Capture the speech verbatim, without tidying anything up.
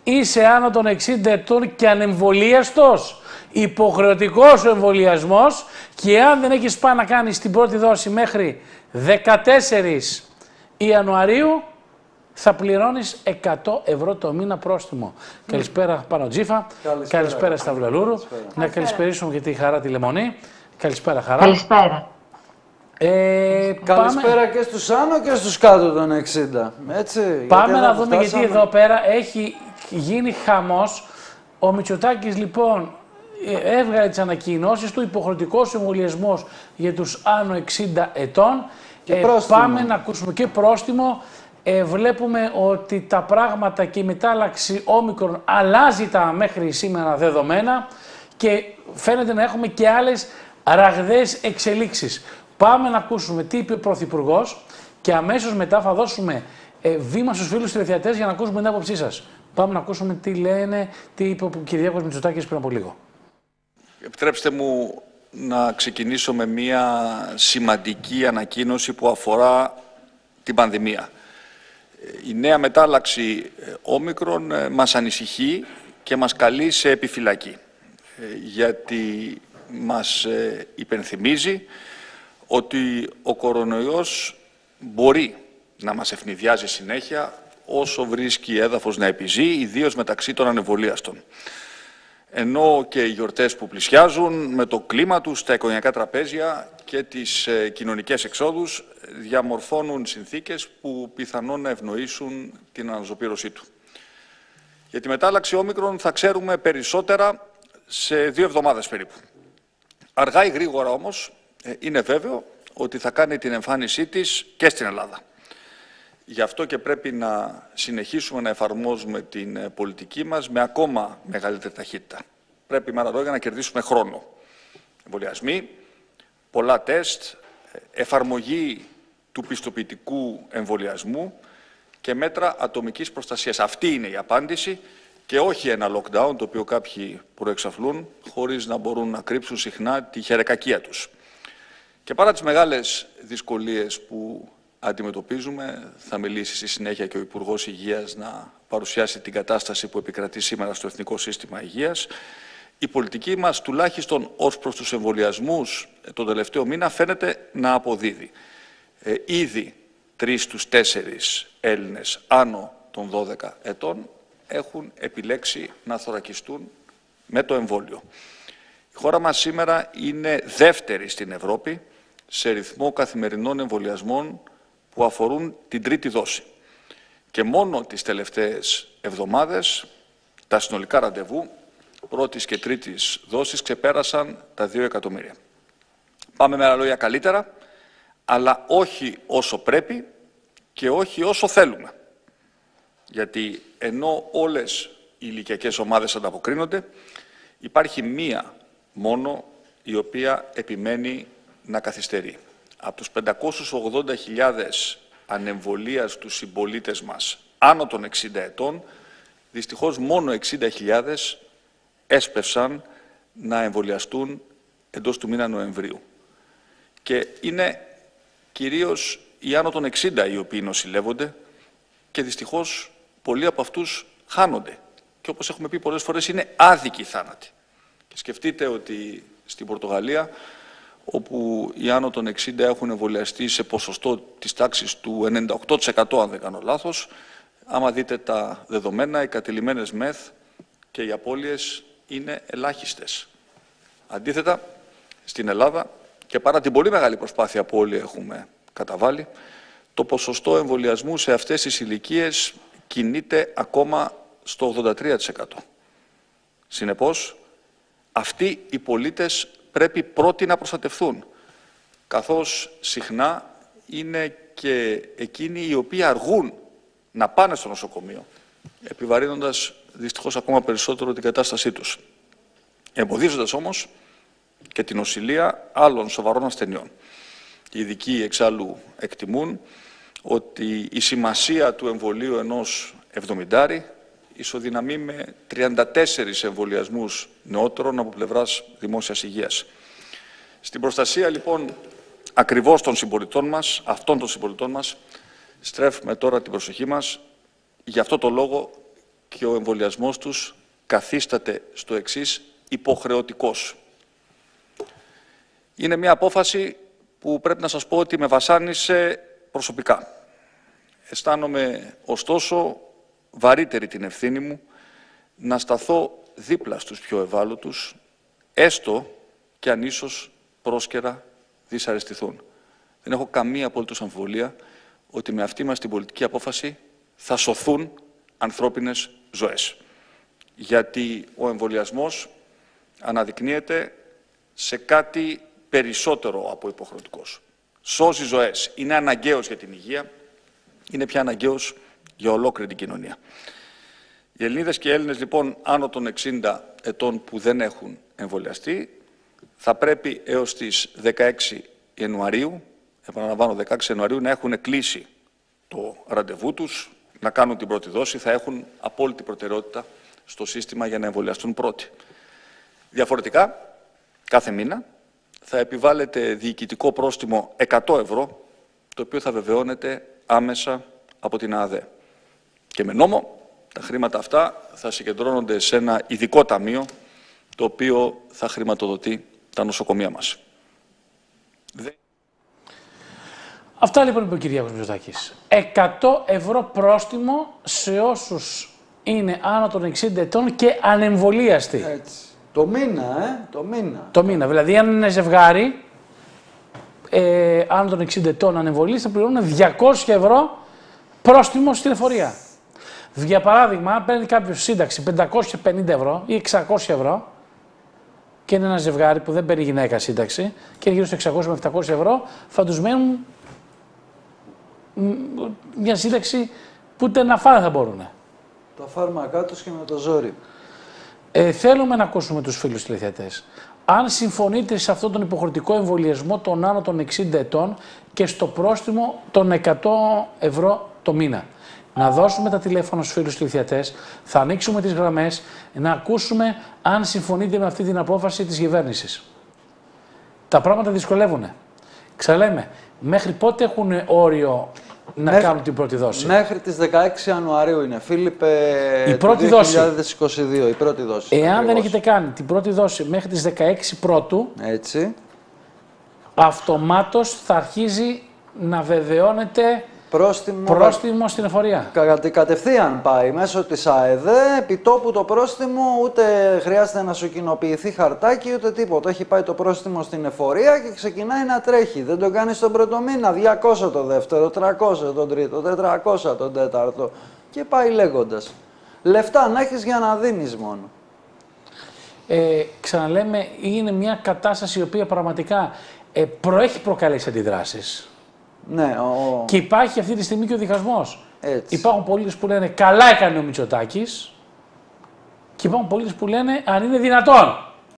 είσαι άνω των εξήντα ετών και ανεμβολίαστος, υποχρεωτικός ο εμβολιασμός, και αν δεν έχεις πάει να κάνεις την πρώτη δόση μέχρι δεκατέσσερις Ιανουαρίου, θα πληρώνεις εκατό ευρώ το μήνα πρόστιμο. Mm. Καλησπέρα Πάνο Τζίφα, καλησπέρα, καλησπέρα Σταυρολούρου, καλησπέρα. Να καλησπερίσουμε και τη Χαρά τη Λεμονή. Καλησπέρα Χαρά. Καλησπέρα. Ε, καλησπέρα πάμε... και στους άνω και στους κάτω των εξήντα. Έτσι, πάμε να δούμε, φτάσαμε... γιατί εδώ πέρα έχει γίνει χαμός. Ο Μητσοτάκης λοιπόν έβγαλε τις ανακοινώσεις του, υποχρεωτικός εμβολιασμός για τους άνω εξήντα ετών. Και ε, πάμε να ακούσουμε και πρόστιμο. Ε, βλέπουμε ότι τα πράγματα και η μετάλλαξη όμικρον αλλάζει τα μέχρι σήμερα δεδομένα και φαίνεται να έχουμε και άλλες ραγδαίες εξελίξεις. Πάμε να ακούσουμε τι είπε ο Πρωθυπουργός και αμέσως μετά θα δώσουμε ε, βήμα στους φίλους τηλεθεατές για να ακούσουμε την άποψή σας. Πάμε να ακούσουμε τι λένε, τι είπε ο Κυριάκος Μητσοτάκης πριν από λίγο. Επιτρέψτε μου να ξεκινήσω με μια σημαντική ανακοίνωση που αφορά την πανδημία. Η νέα μετάλλαξη όμικρον μας ανησυχεί και μας καλεί σε επιφυλακή, γιατί μας υπενθυμίζει ότι ο κορονοϊός μπορεί να μας ευνηδιάζει συνέχεια όσο βρίσκει έδαφος να επιζεί, ιδίως μεταξύ των ανεμβολίαστων. Ενώ και οι γιορτές που πλησιάζουν με το κλίμα τους, τα οικογενειακά τραπέζια και τις ε, κοινωνικές εξόδους διαμορφώνουν συνθήκες που πιθανόν να ευνοήσουν την αναζωπήρωσή του. Για τη μετάλλαξη όμικρον θα ξέρουμε περισσότερα σε δύο εβδομάδες περίπου. Αργά ή γρήγορα όμως ε, είναι βέβαιο ότι θα κάνει την εμφάνισή της και στην Ελλάδα. Γι' αυτό και πρέπει να συνεχίσουμε να εφαρμόζουμε την πολιτική μας με ακόμα μεγαλύτερη ταχύτητα. Πρέπει με άλλα λόγια να κερδίσουμε χρόνο. Εμβολιασμοί, πολλά τεστ, εφαρμογή του πιστοποιητικού εμβολιασμού και μέτρα ατομικής προστασίας. Αυτή είναι η απάντηση και όχι ένα lockdown, το οποίο κάποιοι προεξαφλούν, χωρίς να μπορούν να κρύψουν συχνά τη χερεκακία τους. Και παρά τις μεγάλες δυσκολίες που αντιμετωπίζουμε, θα μιλήσει στη συνέχεια και ο Υπουργός Υγείας να παρουσιάσει την κατάσταση που επικρατεί σήμερα στο Εθνικό Σύστημα Υγείας. Η πολιτική μας, τουλάχιστον ως προς τους εμβολιασμούς, τον τελευταίο μήνα φαίνεται να αποδίδει. Ε, ήδη τρεις στους τέσσερις Έλληνες άνω των δώδεκα ετών έχουν επιλέξει να θωρακιστούν με το εμβόλιο. Η χώρα μας σήμερα είναι δεύτερη στην Ευρώπη σε ρυθμό καθημερινών εμβολιασμών που αφορούν την τρίτη δόση. Και μόνο τις τελευταίες εβδομάδες τα συνολικά ραντεβού πρώτης και τρίτης δόσης ξεπέρασαν τα δύο εκατομμύρια. Πάμε με άλλα λόγια καλύτερα, αλλά όχι όσο πρέπει και όχι όσο θέλουμε. Γιατί ενώ όλες οι ηλικιακές ομάδες ανταποκρίνονται, υπάρχει μία μόνο η οποία επιμένει να καθυστερεί. Από τους πεντακόσιους ογδόντα χιλιάδες ανεμβολίαστους συμπολίτες μας άνω των εξήντα ετών, δυστυχώς μόνο εξήντα χιλιάδες έσπευσαν να εμβολιαστούν εντός του μήνα Νοεμβρίου. Και είναι κυρίως οι άνω των εξήντα οι οποίοι νοσηλεύονται και δυστυχώς πολλοί από αυτούς χάνονται. Και όπως έχουμε πει πολλές φορές είναι άδικοι θάνατοι. Και σκεφτείτε ότι στην Πορτογαλία, όπου οι άνω των εξήντα έχουν εμβολιαστεί σε ποσοστό της τάξης του ενενήντα οκτώ τοις εκατό, αν δεν κάνω λάθος, άμα δείτε τα δεδομένα, οι κατηλημμένες μεθ και οι απώλειες είναι ελάχιστες. Αντίθετα, στην Ελλάδα, και παρά την πολύ μεγάλη προσπάθεια που όλοι έχουμε καταβάλει, το ποσοστό εμβολιασμού σε αυτές τις ηλικίες κινείται ακόμα στο ογδόντα τρία τοις εκατό. Συνεπώς, αυτοί οι πολίτες πρέπει πρώτοι να προστατευθούν, καθώς συχνά είναι και εκείνοι οι οποίοι αργούν να πάνε στο νοσοκομείο, επιβαρύνοντας δυστυχώς ακόμα περισσότερο την κατάστασή τους, εμποδίζοντας όμως και την νοσηλεία άλλων σοβαρών ασθενειών. Οι ειδικοί εξάλλου εκτιμούν ότι η σημασία του εμβολίου ενός εβδομηντάρι ισοδυναμεί με τριάντα τέσσερις εμβολιασμούς νεότερων από πλευράς δημόσιας υγείας. Στην προστασία λοιπόν ακριβώς των συμπολιτών μας, αυτών των συμπολιτών μας, στρέφουμε τώρα την προσοχή μας. Γι' αυτό το λόγο και ο εμβολιασμός τους καθίσταται στο εξής υποχρεωτικός. Είναι μια απόφαση που πρέπει να σας πω ότι με βασάνισε προσωπικά. Αισθάνομαι, ωστόσο, βαρύτερη την ευθύνη μου να σταθώ δίπλα στους πιο ευάλωτους, έστω και αν ίσως πρόσκαιρα δυσαρεστηθούν. Δεν έχω καμία απολύτως αμφιβολία ότι με αυτή μας την πολιτική απόφαση θα σωθούν ανθρώπινες ζωές. Γιατί ο εμβολιασμός αναδεικνύεται σε κάτι περισσότερο από υποχρεωτικός. Σώζει ζωές. Είναι αναγκαίος για την υγεία, είναι πια αναγκαίος για ολόκληρη την κοινωνία. Οι Ελληνίδες και οι Έλληνες, λοιπόν, άνω των εξήντα ετών που δεν έχουν εμβολιαστεί, θα πρέπει έως τις δεκαέξι Ιανουαρίου, επαναλαμβάνω δεκαέξι Ιανουαρίου, να έχουν κλείσει το ραντεβού τους, να κάνουν την πρώτη δόση, θα έχουν απόλυτη προτεραιότητα στο σύστημα για να εμβολιαστούν πρώτοι. Διαφορετικά, κάθε μήνα θα επιβάλλεται διοικητικό πρόστιμο εκατό ευρώ, το οποίο θα βεβαιώνεται άμεσα από την ΑΔΕ. Και με νόμο, τα χρήματα αυτά θα συγκεντρώνονται σε ένα ειδικό ταμείο, το οποίο θα χρηματοδοτεί τα νοσοκομεία μας. Αυτά λοιπόν είπε ο Κυριάκος Μητσοτάκης. εκατό ευρώ πρόστιμο σε όσους είναι άνω των εξήντα ετών και ανεμβολίαστοι. Έτσι. Το μήνα, ε, το μήνα. Το μήνα. Δηλαδή, αν είναι ζευγάρι, ε, άνω των εξήντα ετών ανεμβολίαστοι, θα πληρώνουν διακόσια ευρώ πρόστιμο στην εφορία. Για παράδειγμα, αν παίρνει κάποιο σύνταξη πεντακόσια πενήντα ευρώ ή εξακόσια ευρώ, και είναι ένα ζευγάρι που δεν παίρνει γυναίκα σύνταξη και είναι γύρω στα εξακόσια με επτακόσια ευρώ, θα τους μένουν μια σύνταξη που ούτε να φάνε θα μπορούν. Τα φάρμακά τους και με το ζόρι. Ε, θέλουμε να ακούσουμε τους φίλους τηλεθεατές. Αν συμφωνείτε σε αυτόν τον υποχρεωτικό εμβολιασμό των άνω των εξήντα ετών και στο πρόστιμο των εκατό ευρώ το μήνα. Να δώσουμε τα τηλέφωνα στους φίλους τηλεθεατές, θα ανοίξουμε τις γραμμές, να ακούσουμε αν συμφωνείτε με αυτή την απόφαση της κυβέρνησης. Τα πράγματα δυσκολεύουν. Ξαναλέμε, μέχρι πότε έχουν όριο να μέχρι, κάνουν την πρώτη δόση? Μέχρι τις δεκαέξι Ιανουαρίου είναι, Φίλιππε, η πρώτη δύο χιλιάδες είκοσι δύο, δόση. Η πρώτη δόση. Εάν ακριβώς. δεν έχετε κάνει την πρώτη δόση μέχρι τις δεκαέξι Πρώτου, έτσι, αυτομάτως θα αρχίζει να βεβαιώνεται πρόστιμο, πρόστιμο στην εφορία. Κα, κατευθείαν πάει μέσω της ΑΕΔΕ, επιτόπου το πρόστιμο, ούτε χρειάζεται να σου κοινοποιηθεί χαρτάκι, ούτε τίποτα. Έχει πάει το πρόστιμο στην εφορία και ξεκινάει να τρέχει. Δεν το κάνεις τον πρώτο μήνα, διακόσια το δεύτερο, τριακόσια τον τρίτο, τετρακόσια τον τέταρτο και πάει λέγοντας. Λεφτά να έχεις για να δίνεις μόνο. Ε, ξαναλέμε, είναι μια κατάσταση η οποία πραγματικά ε, προέχει προκαλέσει αντιδράσεις. Ναι, ο... Και υπάρχει αυτή τη στιγμή και ο διχασμός. Έτσι. Υπάρχουν πολίτες που λένε καλά έκανε ο Μητσοτάκης και υπάρχουν πολίτες που λένε αν είναι δυνατόν.